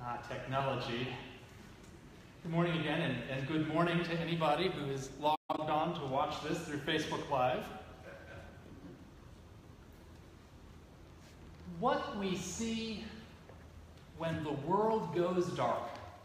Technology. Good morning again, and good morning to anybody who is logged on to watch this through Facebook Live. What we see when the world goes dark.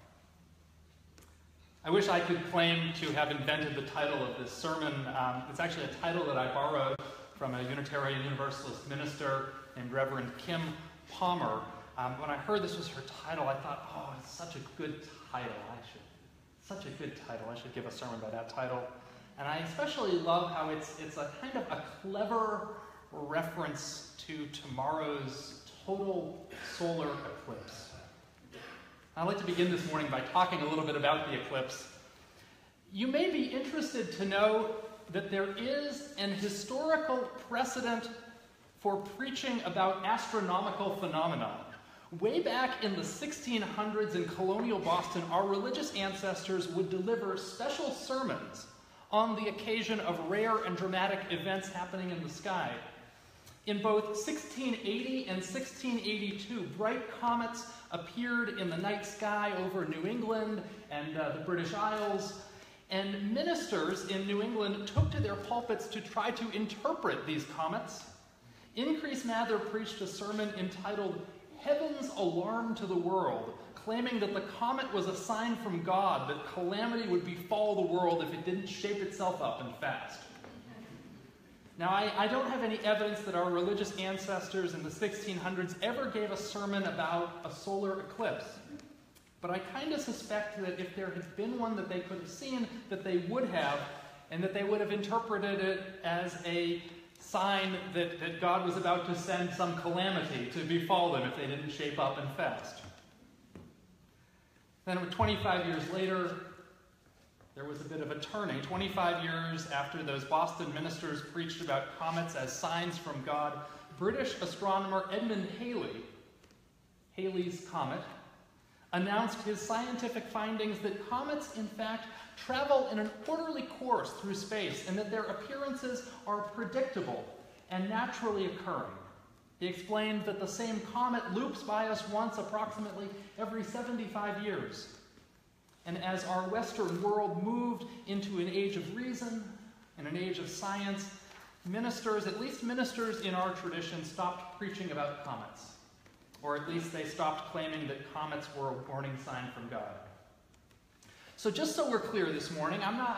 I wish I could claim to have invented the title of this sermon. It's actually a title that I borrowed from a Unitarian Universalist minister named Reverend Kim Palmer. When I heard this was her title, I thought, oh, it's such a good title. I should give a sermon by that title. And I especially love how it's a kind of a clever reference to tomorrow's total solar eclipse. I'd like to begin this morning by talking a little bit about the eclipse. You may be interested to know that there is an historical precedent for preaching about astronomical phenomena. Way back in the 1600s in colonial Boston, our religious ancestors would deliver special sermons on the occasion of rare and dramatic events happening in the sky. In both 1680 and 1682, bright comets appeared in the night sky over New England and the British Isles, and ministers in New England took to their pulpits to try to interpret these comets. Increase Mather preached a sermon entitled Heaven's Alarm to the World, claiming that the comet was a sign from God that calamity would befall the world if it didn't shape itself up and fast. Now, I don't have any evidence that our religious ancestors in the 1600s ever gave a sermon about a solar eclipse, but I kind of suspect that if there had been one that they could have seen, that they would have, and that they would have interpreted it as a sign that God was about to send some calamity to befall them if they didn't shape up and fast. Then 25 years later, there was a bit of a turning. 25 years after those Boston ministers preached about comets as signs from God, British astronomer Edmund Halley, Halley's Comet, announced his scientific findings that comets, in fact, travel in an orderly course through space and that their appearances are predictable and naturally occurring. He explained that the same comet loops by us once approximately every 75 years. And as our Western world moved into an age of reason and an age of science, ministers, at least ministers in our tradition, stopped preaching about comets. Or at least they stopped claiming that comets were a warning sign from God. So just so we're clear this morning,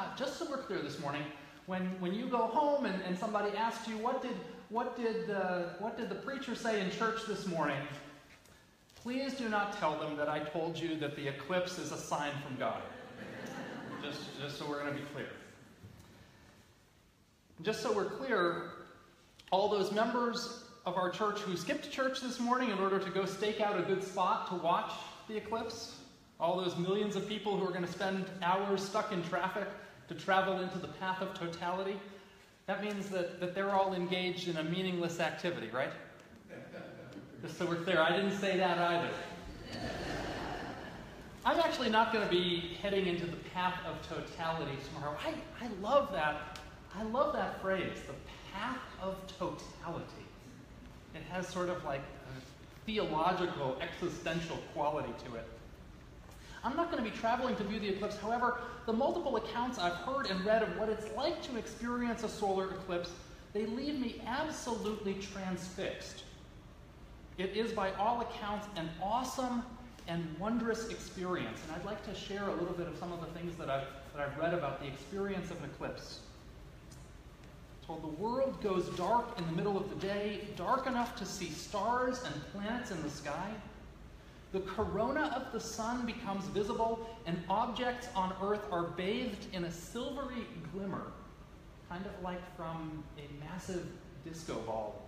when you go home and somebody asks you, what did the preacher say in church this morning? Please do not tell them that I told you that the eclipse is a sign from God. Just so we're going to be clear. Just so we're clear, all those members of our church who skipped church this morning in order to go stake out a good spot to watch the eclipse, all those millions of people who are going to spend hours stuck in traffic to travel into the path of totality, that means that they're all engaged in a meaningless activity, right? Just so we're clear, I didn't say that either. I'm actually not going to be heading into the path of totality tomorrow. I love that phrase, the path of totality. It has sort of like a theological, existential quality to it. I'm not going to be traveling to view the eclipse. However, the multiple accounts I've heard and read of what it's like to experience a solar eclipse, they leave me absolutely transfixed. It is, by all accounts, an awesome and wondrous experience. And I'd like to share a little bit of some of the things that I've read about the experience of an eclipse. Told the world goes dark in the middle of the day, dark enough to see stars and planets in the sky. The corona of the sun becomes visible, and objects on Earth are bathed in a silvery glimmer, kind of like from a massive disco ball.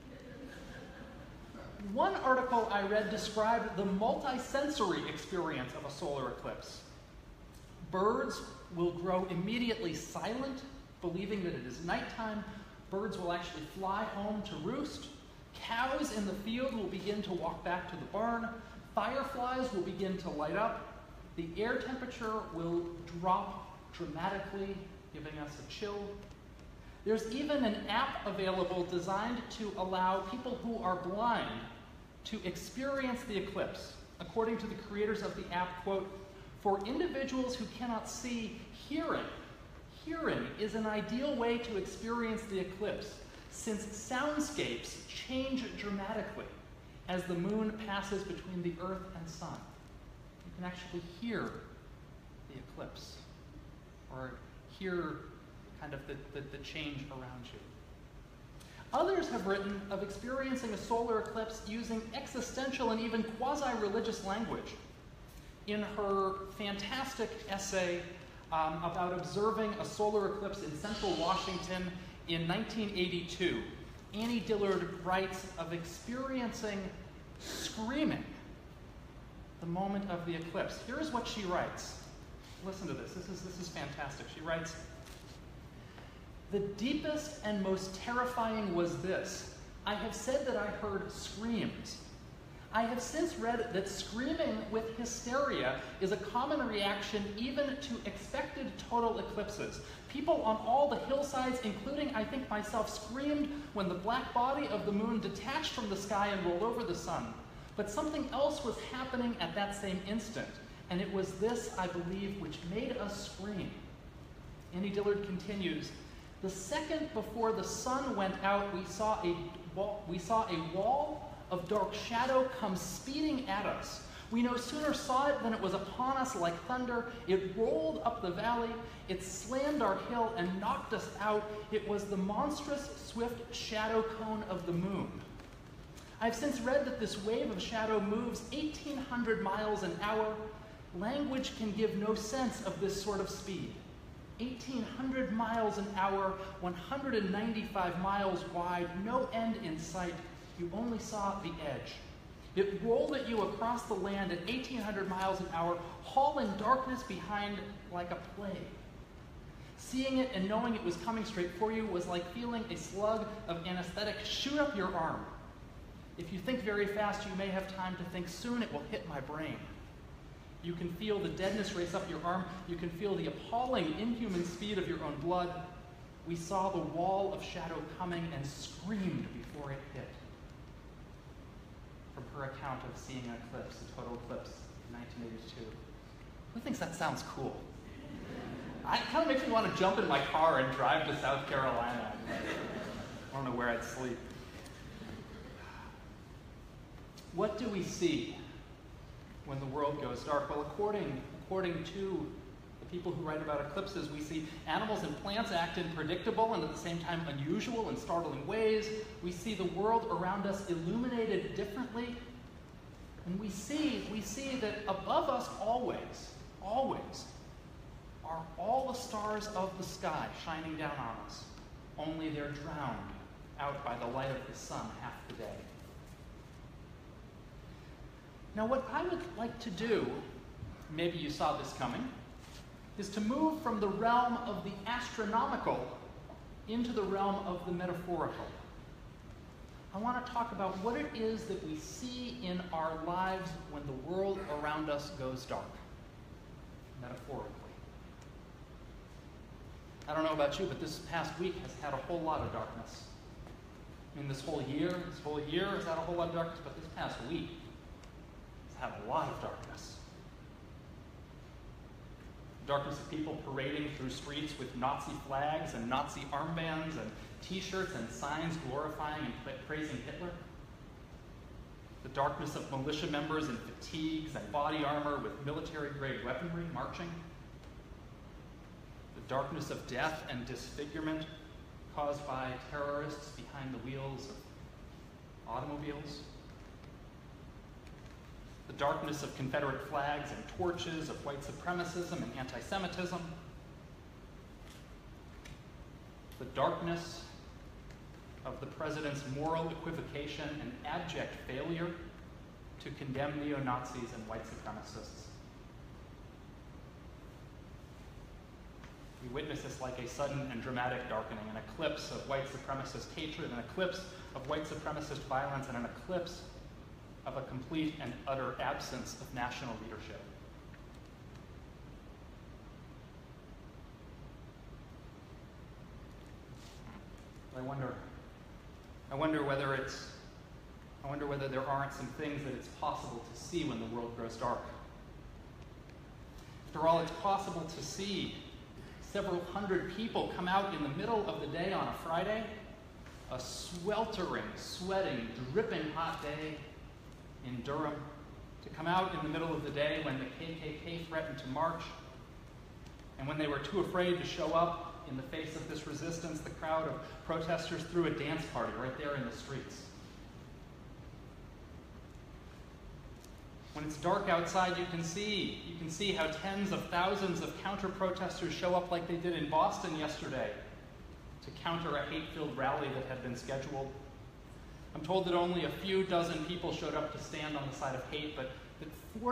One article I read described the multisensory experience of a solar eclipse. Birds will grow immediately silent, believing that it is nighttime. Birds will actually fly home to roost. Cows in the field will begin to walk back to the barn. Fireflies will begin to light up. The air temperature will drop dramatically, giving us a chill. There's even an app available designed to allow people who are blind to experience the eclipse. According to the creators of the app, quote, "For individuals who cannot see, hearing is an ideal way to experience the eclipse, since soundscapes change dramatically as the moon passes between the Earth and Sun." You can actually hear the eclipse, or hear kind of the change around you. Others have written of experiencing a solar eclipse using existential and even quasi-religious language. In her fantastic essay about observing a solar eclipse in central Washington in 1982, Annie Dillard writes of experiencing screaming the moment of the eclipse. Here's what she writes. Listen to this. This is fantastic. She writes, "The deepest and most terrifying was this. I have said that I heard screams. I have since read that screaming with hysteria is a common reaction even to expected total eclipses. People on all the hillsides, including I think myself, screamed when the black body of the moon detached from the sky and rolled over the sun. But something else was happening at that same instant, and it was this, I believe, which made us scream." Annie Dillard continues, "The second before the sun went out, we saw a wall of dark shadow come speeding at us. We no sooner saw it than it was upon us like thunder. It rolled up the valley, it slammed our hill and knocked us out. It was the monstrous, swift shadow cone of the moon. I've since read that this wave of shadow moves 1,800 miles an hour. Language can give no sense of this sort of speed. 1,800 miles an hour, 195 miles wide, no end in sight. You only saw the edge. It rolled at you across the land at 1,800 miles an hour, hauling darkness behind like a plague. Seeing it and knowing it was coming straight for you was like feeling a slug of anesthetic shoot up your arm. If you think very fast, you may have time to think soon it will hit my brain. You can feel the deadness race up your arm. You can feel the appalling, inhuman speed of your own blood. We saw the wall of shadow coming and screamed before it hit." From her account of seeing an eclipse, a total eclipse in 1982. Who thinks that sounds cool? It kind of makes me want to jump in my car and drive to South Carolina. I don't know where I'd sleep. What do we see when the world goes dark? Well, according to the people who write about eclipses, we see animals and plants act in predictable and at the same time unusual and startling ways. We see the world around us illuminated differently. And we see that above us always are all the stars of the sky shining down on us. Only they're drowned out by the light of the sun half the day. Now, what I would like to do, maybe you saw this coming, is to move from the realm of the astronomical into the realm of the metaphorical. I want to talk about what it is that we see in our lives when the world around us goes dark, metaphorically. I don't know about you, but this past week has had a whole lot of darkness. I mean, this whole year has had a whole lot of darkness, but this past week has had a lot of darkness. Darkness of people parading through streets with Nazi flags and Nazi armbands and T-shirts and signs glorifying and praising Hitler. The darkness of militia members in fatigues and body armor with military-grade weaponry marching. The darkness of death and disfigurement caused by terrorists behind the wheels of automobiles. The darkness of Confederate flags and torches, of white supremacism and anti-Semitism. The darkness of the president's moral equivocation and abject failure to condemn neo-Nazis and white supremacists. We witness this like a sudden and dramatic darkening, an eclipse of white supremacist hatred, an eclipse of white supremacist violence, and an eclipse of a complete and utter absence of national leadership. I wonder whether it's I wonder whether there aren't some things that it's possible to see when the world grows dark. After all, it's possible to see several hundred people come out in the middle of the day on a Friday, a sweltering, sweating, dripping hot day in Durham, to come out in the middle of the day when the KKK threatened to march, and when they were too afraid to show up in the face of this resistance, the crowd of protesters threw a dance party right there in the streets. When it's dark outside, you can see how tens of thousands of counter-protesters show up like they did in Boston yesterday to counter a hate-filled rally that had been scheduled. I'm told that only a few dozen people showed up to stand on the side of hate, but that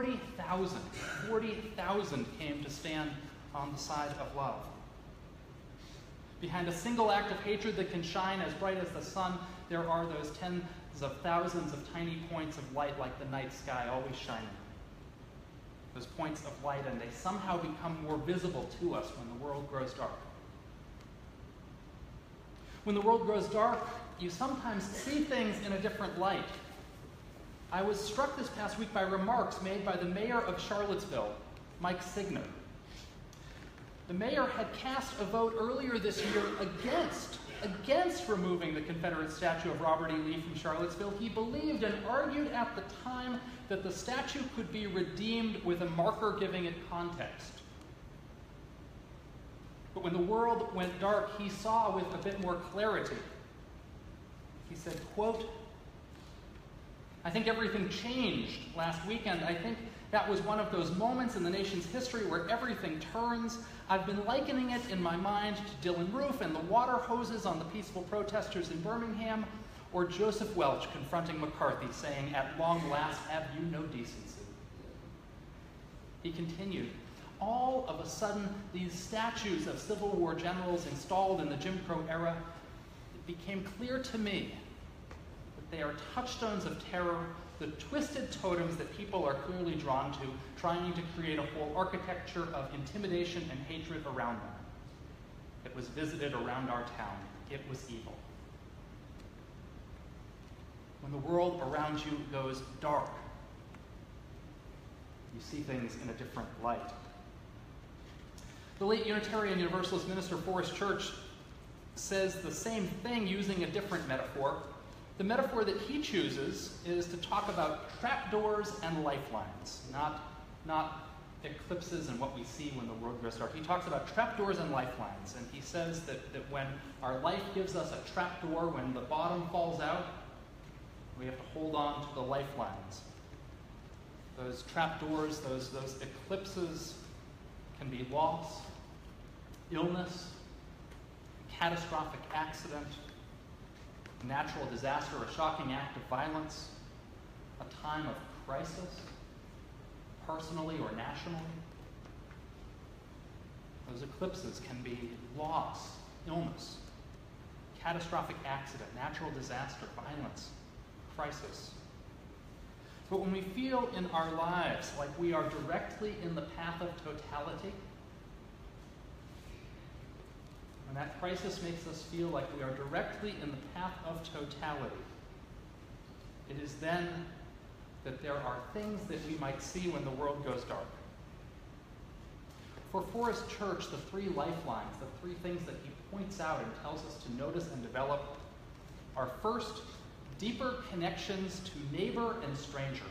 40,000 came to stand on the side of love. Behind a single act of hatred that can shine as bright as the sun, there are those tens of thousands of tiny points of light like the night sky, always shining. Those points of light, and they somehow become more visible to us when the world grows dark. When the world grows dark, you sometimes see things in a different light. I was struck this past week by remarks made by the mayor of Charlottesville, Mike Signer. The mayor had cast a vote earlier this year against removing the Confederate statue of Robert E. Lee from Charlottesville. He believed and argued at the time that the statue could be redeemed with a marker giving it context. But when the world went dark, he saw with a bit more clarity. He said, quote, "I think everything changed last weekend. I think that was one of those moments in the nation's history where everything turns. I've been likening it in my mind to Dylan Roof and the water hoses on the peaceful protesters in Birmingham, or Joseph Welch confronting McCarthy saying, 'At long last, have you no decency?'" He continued, "All of a sudden, these statues of Civil War generals installed in the Jim Crow era, it became clear to me that they are touchstones of terror, the twisted totems that people are clearly drawn to, trying to create a whole architecture of intimidation and hatred around them. It was visited around our town. It was evil." When the world around you goes dark, you see things in a different light. The late Unitarian Universalist minister Forrest Church says the same thing using a different metaphor. The metaphor that he chooses is to talk about trapdoors and lifelines, not eclipses and what we see when the world grows dark. He talks about trapdoors and lifelines, and he says that when our life gives us a trapdoor, when the bottom falls out, we have to hold on to the lifelines. Those trapdoors, those eclipses can be loss, illness, catastrophic accident, natural disaster, a shocking act of violence, a time of crisis, personally or nationally. Those eclipses can be loss, illness, catastrophic accident, natural disaster, violence, crisis. But when we feel in our lives like we are directly in the path of totality, when that crisis makes us feel like we are directly in the path of totality, it is then that there are things that we might see when the world goes dark. For Forrest Church, the three lifelines, the three things that he points out and tells us to notice and develop are, first, deeper connections to neighbor and stranger.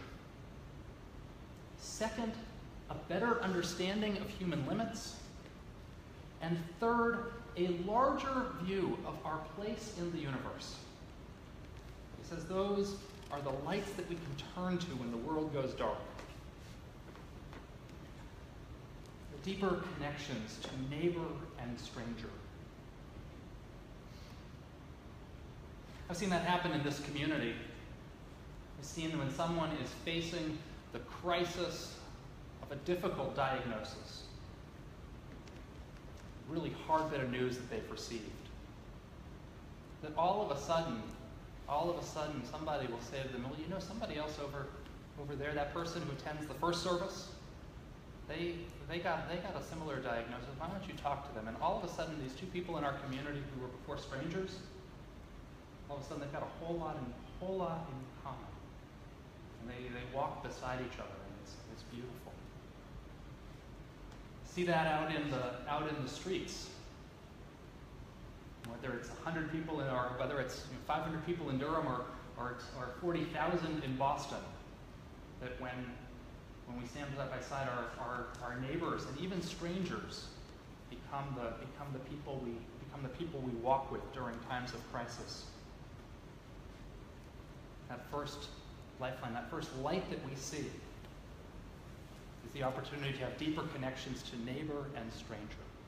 Second, a better understanding of human limits. And third, a larger view of our place in the universe. He says those are the lights that we can turn to when the world goes dark. The deeper connections to neighbor and stranger. I've seen that happen in this community. I've seen when someone is facing the crisis of a difficult diagnosis, really hard bit of news that they've received, that all of a sudden somebody will say to them, "Well, you know somebody else over there, that person who attends the first service, they got a similar diagnosis. Why don't you talk to them?" And all of a sudden, these two people in our community who were before strangers, all of a sudden they've got a whole lot in common. And they walk beside each other, and it's beautiful. See that out in the streets. Whether it's 100 people or whether it's 500 people in Durham or 40,000 in Boston, that when we stand side by side, our neighbors and even strangers become the people we walk with during times of crisis. That first lifeline, that first light that we see, is the opportunity to have deeper connections to neighbor and stranger.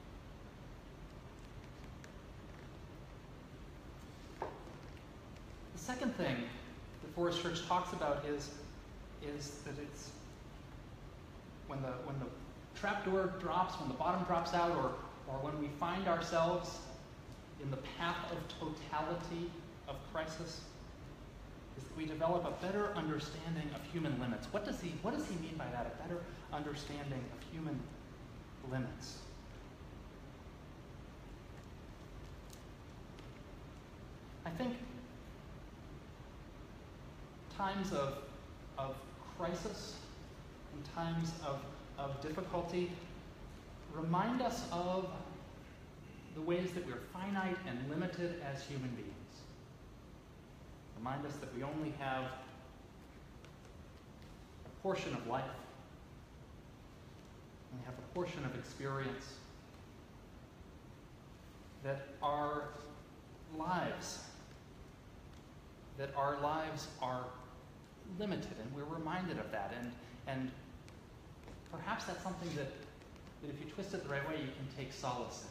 The second thing that Forest Church talks about is that it's when the trapdoor drops, when the bottom drops out, or when we find ourselves in the path of totality of crisis, is that we develop a better understanding of human limits. What does he mean by that? A better understanding of human limits. I think times of crisis and times of difficulty remind us of the ways that we're finite and limited as human beings. Remind us that we only have a portion of life. We have a portion of experience. That our lives are limited, and we're reminded of that. And perhaps that's something that if you twist it the right way, you can take solace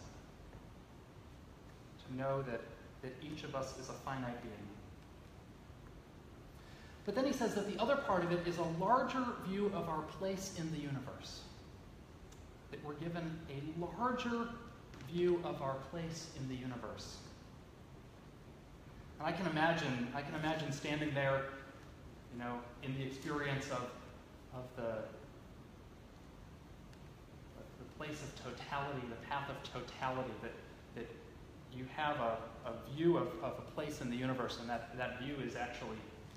in. To know that each of us is a finite being. But then he says that the other part of it is a larger view of our place in the universe. That we're given a larger view of our place in the universe. And I can imagine standing there, in the experience of the place of totality, the path of totality, that you have a view of a place in the universe, and that view is actually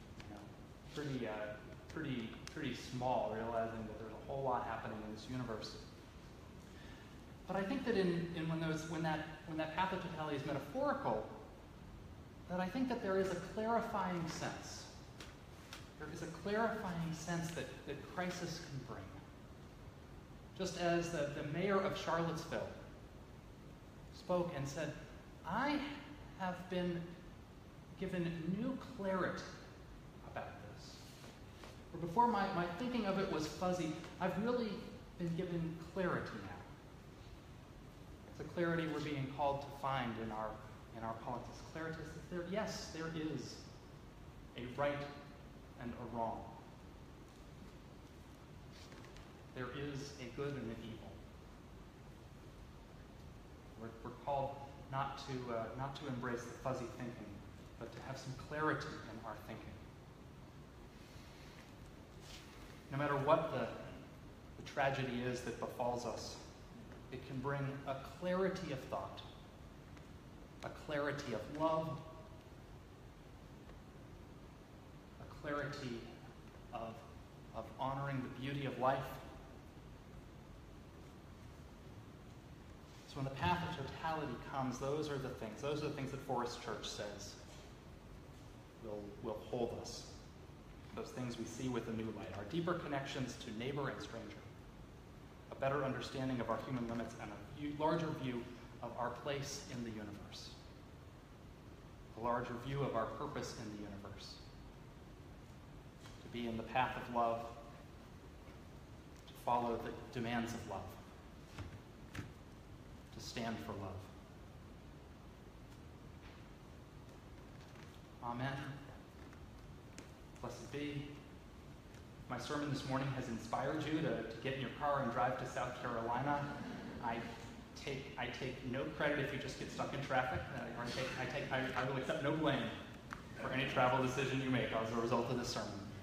pretty small, realizing that there's a whole lot happening in this universe. But I think that when that path of totality is metaphorical, that I think that there is a clarifying sense. There is a clarifying sense that crisis can bring. Just as the mayor of Charlottesville spoke and said, I have been given new clarity about this. Or before my thinking of it was fuzzy, I've really been given clarity now. It's a clarity we're being called to find in our politics. Clarity is that there is a right and a wrong. There is a good and an evil. We're called not to embrace the fuzzy thinking, but to have some clarity in our thinking. No matter what the tragedy is that befalls us, it can bring a clarity of thought, a clarity of love, a clarity of honoring the beauty of life. So when the path of totality comes, those are the things that Forest Church says will hold us. Those things we see with a new light, our deeper connections to neighbor and stranger, a better understanding of our human limits, and a larger view of our place in the universe, a larger view of our purpose in the universe, to be in the path of love, to follow the demands of love, to stand for love. Amen. Blessed be. My sermon this morning has inspired you to get in your car and drive to South Carolina. I take no credit if you just get stuck in traffic. I will accept no blame for any travel decision you make as a result of this sermon.